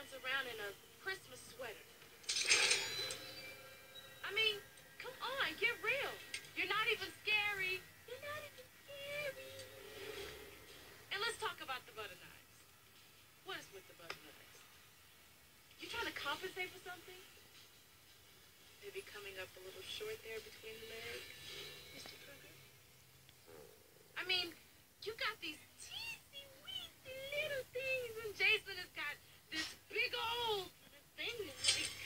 runs around in a Christmas sweater. I mean, come on, get real. You're not even scary. You're not even scary. And let's talk about the butter knives. What is with the butter knives? You trying to compensate for something? Maybe coming up a little short there between the legs, Mr. Kruger? I mean, you got these teensy, weensy little things, and Jason has got this big old thing that's like...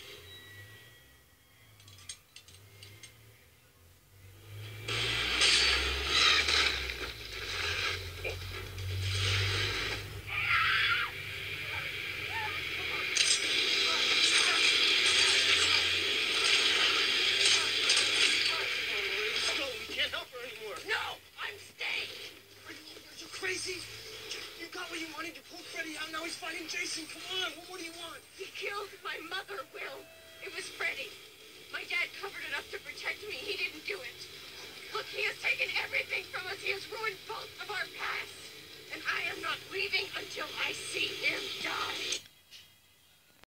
Crazy? You got what you wanted. You pulled Freddy out. Now he's fighting Jason. Come on. What do you want? He killed my mother, Will. It was Freddy. My dad covered it up to protect me. He didn't do it. Look, he has taken everything from us. He has ruined both of our pasts. And I am not leaving until I see him die.